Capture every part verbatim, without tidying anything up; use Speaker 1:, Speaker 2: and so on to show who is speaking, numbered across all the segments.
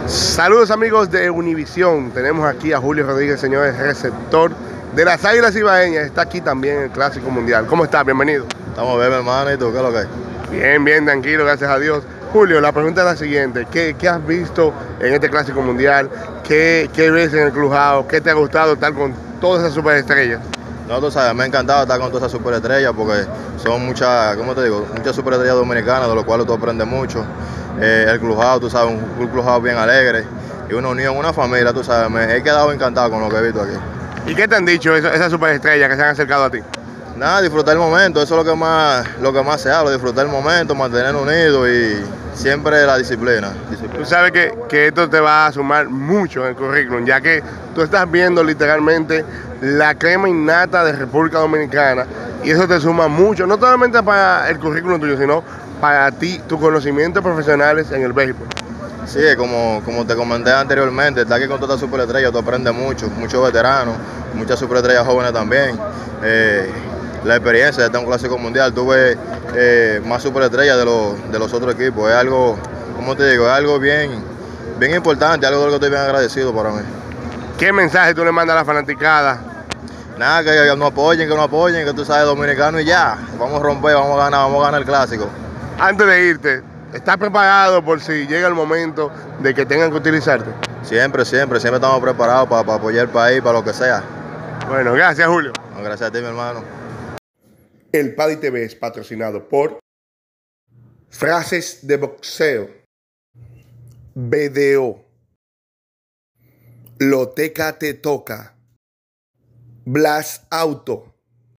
Speaker 1: Saludos amigos de Univisión, tenemos aquí a Julio Rodríguez, señores, receptor de las Águilas Ibaeñas. Está aquí también en el Clásico Mundial. ¿Cómo estás? Bienvenido.
Speaker 2: Estamos bien, hermano, ¿y tú? ¿Qué es lo que hay?
Speaker 1: Bien, bien, tranquilo, gracias a Dios. Julio, la pregunta es la siguiente: ¿Qué, qué has visto en este Clásico Mundial? ¿Qué, qué ves en el Clubhouse? ¿Qué te ha gustado estar con todas esas superestrellas?
Speaker 2: No, tú sabes, me ha encantado estar con todas esas superestrellas porque son muchas, ¿cómo te digo? Muchas superestrellas dominicanas, de lo cual tú aprendes mucho. Eh, el Clubhouse, tú sabes, un Clubhouse bien alegre y una unión, una familia, tú sabes. Me he quedado encantado con lo que he visto aquí.
Speaker 1: ¿Y qué te han dicho esas, esas superestrellas que se han acercado a ti?
Speaker 2: Nada, disfrutar el momento, eso es lo que más, lo que más se habla, disfrutar el momento, mantener unidos y siempre la disciplina. disciplina.
Speaker 1: Tú sabes que, que esto te va a sumar mucho en el currículum, ya que tú estás viendo literalmente la crema innata de República Dominicana y eso te suma mucho, no solamente para el currículum tuyo, sino para ti, tus conocimientos profesionales en el béisbol.
Speaker 2: Sí, como, como te comenté anteriormente, estar aquí con todas las superestrellas, tú aprendes mucho, muchos veteranos, muchas superestrellas jóvenes también. Eh, la experiencia de estar en un Clásico Mundial, tuve eh, más superestrellas de los, de los otros equipos. Es algo, como te digo, es algo bien, bien importante, algo de lo que estoy bien agradecido para mí.
Speaker 1: ¿Qué mensaje tú le mandas a la fanaticada?
Speaker 2: Nada, que, que nos apoyen, que nos apoyen, que tú sabes, dominicano y ya. Vamos a romper, vamos a ganar, vamos a ganar el Clásico.
Speaker 1: Antes de irte, ¿estás preparado por si llega el momento de que tengan que utilizarte?
Speaker 2: Siempre, siempre, siempre estamos preparados para, para apoyar el país, para lo que sea.
Speaker 1: Bueno, gracias Julio.
Speaker 2: No, gracias a ti, mi hermano.
Speaker 1: El Paddy T V es patrocinado por Frases de Boxeo, B D O, Loteca Te Toca, Blast Auto,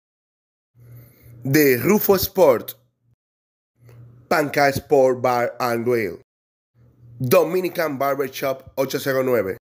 Speaker 1: de Rufo Sport, Panca Sport Bar and Grill, Dominican Barbershop ocho cero nueve.